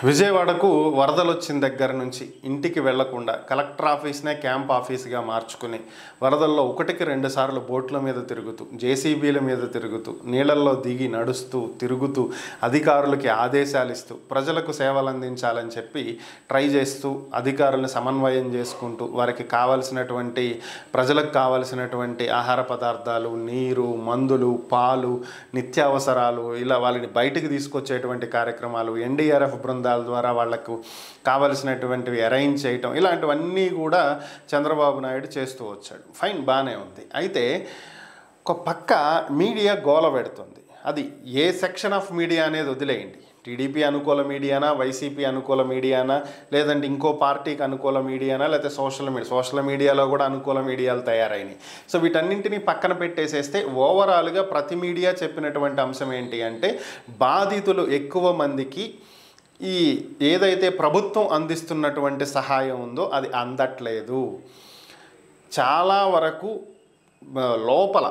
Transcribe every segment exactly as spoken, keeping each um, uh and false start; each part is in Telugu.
విజయవాడకు వరదలు వచ్చిన దగ్గర నుంచి ఇంటికి వెళ్లకుండా కలెక్టర్ ఆఫీస్నే క్యాంప్ ఆఫీస్గా మార్చుకుని వరదల్లో ఒకటికి రెండు సార్లు బోట్ల మీద తిరుగుతూ జేసీబీల మీద తిరుగుతూ నీళ్ళల్లో దిగి నడుస్తూ తిరుగుతూ అధికారులకి ఆదేశాలు ఇస్తూ ప్రజలకు సేవలు అందించాలని చెప్పి ట్రై చేస్తూ అధికారులను సమన్వయం చేసుకుంటూ వారికి కావాల్సినటువంటి ప్రజలకు కావాల్సినటువంటి ఆహార పదార్థాలు నీరు మందులు పాలు నిత్యావసరాలు ఇలా వాళ్ళని బయటికి తీసుకొచ్చేటువంటి కార్యక్రమాలు ఎన్డీఆర్ఎఫ్ బృందాల ద్వారా వాళ్లకు కావలసినటువంటివి అరేంజ్ చేయటం ఇలాంటివన్నీ కూడా చంద్రబాబు నాయుడు చేస్తూ వచ్చాడు. ఫైన్, బాగానే ఉంది. అయితే ఒక పక్క మీడియా గోల పెడుతుంది. అది ఏ సెక్షన్ ఆఫ్ మీడియా అనేది వదిలేయండి. టీడీపీ అనుకూల మీడియానా, వైసీపీ అనుకూల మీడియానా, లేదంటే ఇంకో పార్టీకి అనుకూల మీడియానా, లేకపోతే సోషల్ మీడియా సోషల్ మీడియాలో కూడా అనుకూల మీడియాలు తయారైనాయి. సో వీటన్నింటినీ పక్కన పెట్టేసేస్తే ఓవరాల్గా ప్రతి మీడియా చెప్పినటువంటి అంశం ఏంటి అంటే బాధితులు ఎక్కువ మందికి ఈ ఏదైతే ప్రభుత్వం అందిస్తున్నటువంటి సహాయం ఉందో అది అందట్లేదు. చాలా వరకు లోపల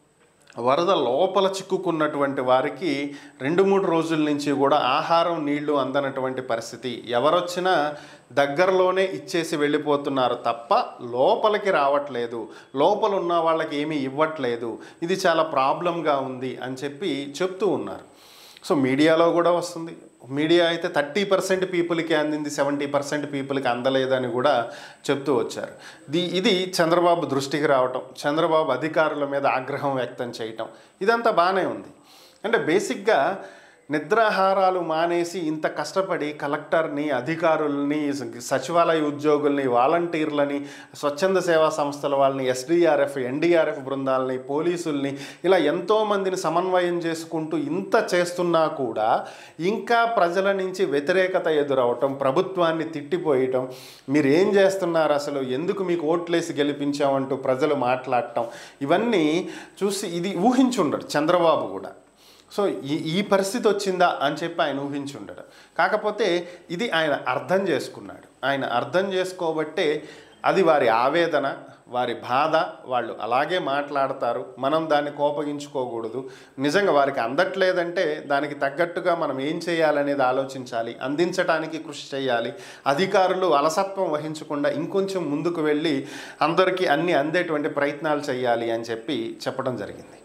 వరద లోపల చిక్కుకున్నటువంటి వారికి రెండు మూడు రోజుల నుంచి కూడా ఆహారం నీళ్లు అందనటువంటి పరిస్థితి. ఎవరొచ్చినా దగ్గరలోనే ఇచ్చేసి వెళ్ళిపోతున్నారు తప్ప లోపలికి రావట్లేదు, లోపల ఉన్న వాళ్ళకి ఏమీ ఇవ్వట్లేదు. ఇది చాలా ప్రాబ్లంగా ఉంది అని చెప్పి చెప్తూ ఉన్నారు. సో మీడియాలో కూడా వస్తుంది. మీడియా అయితే థర్టీ పర్సెంట్ పీపుల్కి అందింది, సెవెంటీ పర్సెంట్ పీపుల్కి అందలేదని కూడా చెప్తూ వచ్చారు. ది ఇది చంద్రబాబు దృష్టికి రావటం, చంద్రబాబు అధికారుల మీద ఆగ్రహం వ్యక్తం చేయటం ఇదంతా బాగానే ఉంది. అంటే బేసిక్గా నిద్రాహారాలు మానేసి ఇంత కష్టపడి కలెక్టర్ని, అధికారుల్ని, సచివాలయ ఉద్యోగుల్ని, వాలంటీర్లని, స్వచ్ఛంద సేవా సంస్థల వాళ్ళని, ఎస్డీఆర్ఎఫ్ ఎన్డీఆర్ఎఫ్ బృందాలని, పోలీసుల్ని ఇలా ఎంతోమందిని సమన్వయం చేసుకుంటూ ఇంత చేస్తున్నా కూడా ఇంకా ప్రజల నుంచి వ్యతిరేకత ఎదురవటం, ప్రభుత్వాన్ని తిట్టిపోయటం, మీరు ఏం చేస్తున్నారు అసలు, ఎందుకు మీకు ఓట్లేసి గెలిపించామంటూ ప్రజలు మాట్లాడటం, ఇవన్నీ చూసి ఇది ఊహించుండడు చంద్రబాబు కూడా. సో ఈ ఈ పరిస్థితి వచ్చిందా అని చెప్పి ఆయన ఊహించుండడు. కాకపోతే ఇది ఆయన అర్థం చేసుకున్నాడు. ఆయన అర్థం చేసుకోబట్టే అది వారి ఆవేదన, వారి బాధ. వాళ్ళు అలాగే మాట్లాడతారు, మనం దాన్ని కోపగించుకోకూడదు. నిజంగా వారికి అందట్లేదంటే దానికి తగ్గట్టుగా మనం ఏం చేయాలనేది ఆలోచించాలి, అందించడానికి కృషి చేయాలి. అధికారులు అలసత్వం వహించకుండా ఇంకొంచెం ముందుకు వెళ్ళి అందరికీ అన్నీ అందేటువంటి ప్రయత్నాలు చేయాలి అని చెప్పి చెప్పడం జరిగింది.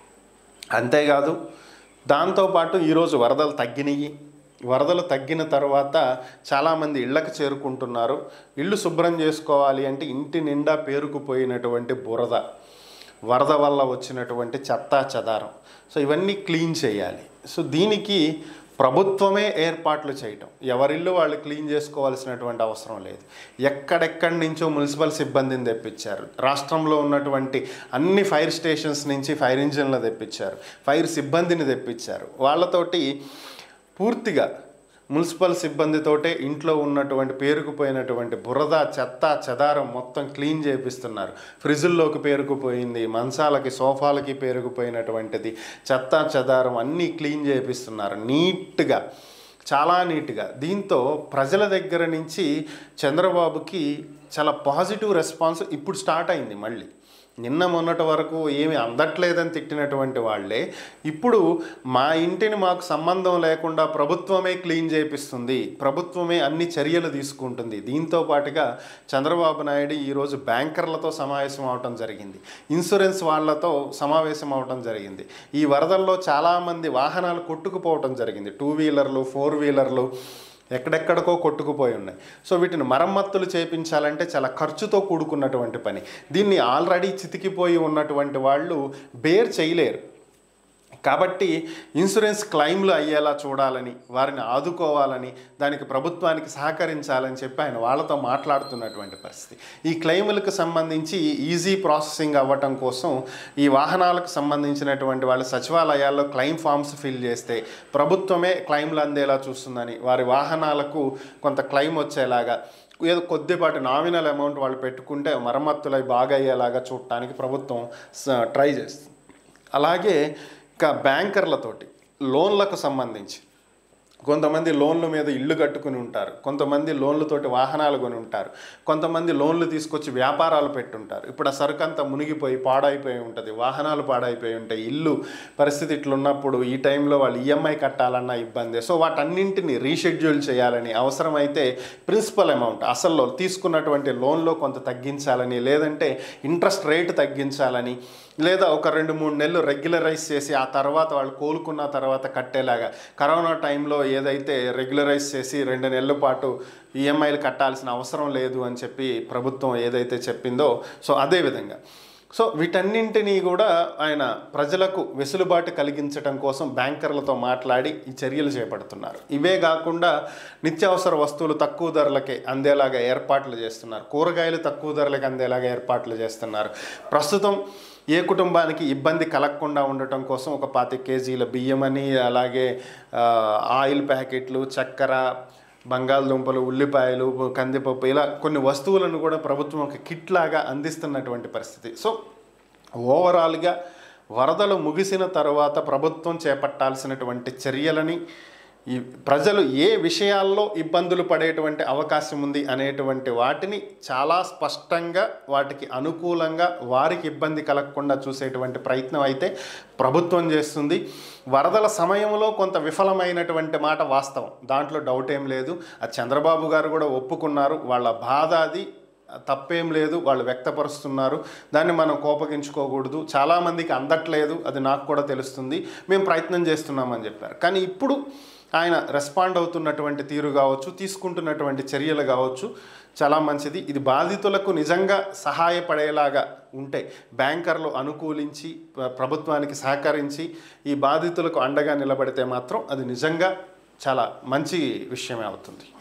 అంతేకాదు, దాంతోపాటు ఈరోజు వరదలు తగ్గినాయి. వరదలు తగ్గిన తర్వాత చాలామంది ఇళ్ళకు చేరుకుంటున్నారు. ఇళ్ళు శుభ్రం చేసుకోవాలి అంటే ఇంటి నిండా పేరుకుపోయినటువంటి బురద, వరద వల్ల వచ్చినటువంటి చెత్తా చెదారం, సో ఇవన్నీ క్లీన్ చేయాలి. సో దీనికి ప్రభుత్వమే ఏర్పాట్లు చేయటం, ఎవరిల్లు వాళ్ళు క్లీన్ చేసుకోవాల్సినటువంటి అవసరం లేదు. ఎక్కడెక్కడి నుంచో మున్సిపల్ సిబ్బందిని తెప్పించారు. రాష్ట్రంలో ఉన్నటువంటి అన్ని ఫైర్ స్టేషన్స్ నుంచి ఫైర్ ఇంజిన్లు తెప్పించారు, ఫైర్ సిబ్బందిని తెప్పించారు. వాళ్ళతోటి పూర్తిగా మున్సిపల్ సిబ్బందితోటే ఇంట్లో ఉన్నటువంటి పేరుకుపోయినటువంటి బురద చెత్త చెదారం మొత్తం క్లీన్ చేపిస్తున్నారు. ఫ్రిడ్జుల్లోకి పేరుకుపోయింది, మంచాలకి సోఫాలకి పేరుకుపోయినటువంటిది చెత్త చెదారం అన్నీ క్లీన్ చేపిస్తున్నారు నీట్గా, చాలా నీట్గా. దీంతో ప్రజల దగ్గర నుంచి చంద్రబాబుకి చాలా పాజిటివ్ రెస్పాన్స్ ఇప్పుడు స్టార్ట్ అయింది. మళ్ళీ నిన్న మొన్నటి వరకు ఏమి అందట్లేదని తిట్టినటువంటి వాళ్ళే ఇప్పుడు మా ఇంటిని మాకు సంబంధం లేకుండా ప్రభుత్వమే క్లీన్ చేపిస్తుంది, ప్రభుత్వమే అన్ని చర్యలు తీసుకుంటుంది. దీంతో పాటుగా చంద్రబాబు నాయుడు ఈరోజు బ్యాంకర్లతో సమావేశం అవటం జరిగింది, ఇన్సూరెన్స్ వాళ్లతో సమావేశం అవటం జరిగింది. ఈ వరదల్లో చాలామంది వాహనాలు కొట్టుకుపోవటం జరిగింది, టూ వీలర్లు ఫోర్ వీలర్లు ఎక్కడెక్కడికో కొట్టుకుపోయి ఉన్నాయి. సో వీటిని మరమ్మతులు చేయించాలంటే చాలా ఖర్చుతో కూడుకున్నటువంటి పని. దీన్ని ఆల్రెడీ చితికిపోయి ఉన్నటువంటి వాళ్ళు బేర్ చేయలేరు. కాబట్టి ఇన్సూరెన్స్ క్లెయిమ్లు అయ్యేలా చూడాలని, వారిని ఆదుకోవాలని, దానికి ప్రభుత్వానికి సహకరించాలని చెప్పి ఆయన వాళ్ళతో మాట్లాడుతున్నటువంటి పరిస్థితి. ఈ క్లెయిములకు సంబంధించి ఈజీ ప్రాసెసింగ్ అవ్వటం కోసం ఈ వాహనాలకు సంబంధించినటువంటి వాళ్ళ సచివాలయాల్లో క్లెయిమ్ ఫామ్స్ ఫిల్ చేస్తే ప్రభుత్వమే క్లెయిమ్లు అందేలా చూస్తుందని, వారి వాహనాలకు కొంత క్లెయిమ్ వచ్చేలాగా ఏదో కొద్దిపాటి నామినల్ అమౌంట్ వాళ్ళు పెట్టుకుంటే మరమ్మతులు బాగా అయ్యేలాగా చూడటానికి ప్రభుత్వం ట్రై చేస్తుంది. అలాగే ఇంకా బ్యాంకర్లతోటి లోన్లకు సంబంధించి కొంతమంది లోన్ల మీద ఇల్లు కట్టుకుని ఉంటారు, కొంతమంది లోన్లతోటి వాహనాలు కొని ఉంటారు, కొంతమంది లోన్లు తీసుకొచ్చి వ్యాపారాలు పెట్టుంటారు. ఇప్పుడు ఆ సరుకు అంతా మునిగిపోయి పాడైపోయి ఉంటుంది, వాహనాలు పాడైపోయి ఉంటాయి, ఇల్లు పరిస్థితి ఇట్లున్నప్పుడు ఈ టైంలో వాళ్ళు ఈఎంఐ కట్టాలన్న ఇబ్బంది. సో వాటన్నింటినీ రీషెడ్యూల్ చేయాలని, అవసరమైతే ప్రిన్సిపల్ అమౌంట్ అసలు తీసుకున్నటువంటి లోన్లో కొంత తగ్గించాలని, లేదంటే ఇంట్రెస్ట్ రేటు తగ్గించాలని, లేదా ఒక రెండు మూడు నెలలు రెగ్యులరైజ్ చేసి ఆ తర్వాత వాళ్ళు కోలుకున్న తర్వాత కట్టేలాగా. కరోనా టైంలో ఏదైతే రెగ్యులరైజ్ చేసి రెండు నెలల పాటు ఈఎంఐలు కట్టాల్సిన అవసరం లేదు అని చెప్పి ప్రభుత్వం ఏదైతే చెప్పిందో, సో అదేవిధంగా సో వీటన్నింటినీ కూడా ఆయన ప్రజలకు వెసులుబాటు కలిగించడం కోసం బ్యాంకర్లతో మాట్లాడి ఈ చర్యలు చేపడుతున్నారు. ఇవే కాకుండా నిత్యావసర వస్తువులు తక్కువ ధరలకే అందేలాగా ఏర్పాట్లు చేస్తున్నారు, కూరగాయలు తక్కువ ధరలకి అందేలాగా ఏర్పాట్లు చేస్తున్నారు. ప్రస్తుతం ఏ కుటుంబానికి ఇబ్బంది కలగకుండా ఉండటం కోసం ఒక పాతి కేజీల బియ్యమని, అలాగే ఆయిల్ ప్యాకెట్లు, చక్కెర, బంగాళదుంపలు, ఉల్లిపాయలు, కందిపప్పు, ఇలా కొన్ని వస్తువులను కూడా ప్రభుత్వం ఒక కిట్ లాగా అందిస్తున్నటువంటి పరిస్థితి. సో ఓవరాల్గా వరదలు ముగిసిన తర్వాత ప్రభుత్వం చేపట్టాల్సినటువంటి చర్యలని, ఈ ప్రజలు ఏ విషయాల్లో ఇబ్బందులు పడేటువంటి అవకాశం ఉంది అనేటువంటి వాటిని చాలా స్పష్టంగా వాటికి అనుకూలంగా వారికి ఇబ్బంది కలగకుండా చూసేటువంటి ప్రయత్నం అయితే ప్రభుత్వం చేస్తుంది. వరదల సమయంలో కొంత విఫలమైనటువంటి మాట వాస్తవం, దాంట్లో డౌట్ ఏం లేదు. అది చంద్రబాబు గారు కూడా ఒప్పుకున్నారు, వాళ్ళ బాధ అది, తప్పేం లేదు, వాళ్ళు వ్యక్తపరుస్తున్నారు, దాన్ని మనం కోపగించుకోకూడదు. చాలామందికి అందట్లేదు, అది నాకు కూడా తెలుస్తుంది, మేము ప్రయత్నం చేస్తున్నామని చెప్పారు. కానీ ఇప్పుడు ఆయన రెస్పాండ్ అవుతున్నటువంటి తీరు కావచ్చు, తీసుకుంటున్నటువంటి చర్యలు కావచ్చు చాలా మంచిది. ఇది బాధితులకు నిజంగా సహాయపడేలాగా ఉంటే, బ్యాంకర్లు అనుకూలించి ప్రభుత్వానికి సహకరించి ఈ బాధితులకు అండగా నిలబడితే మాత్రం అది నిజంగా చాలా మంచి విషయమే అవుతుంది.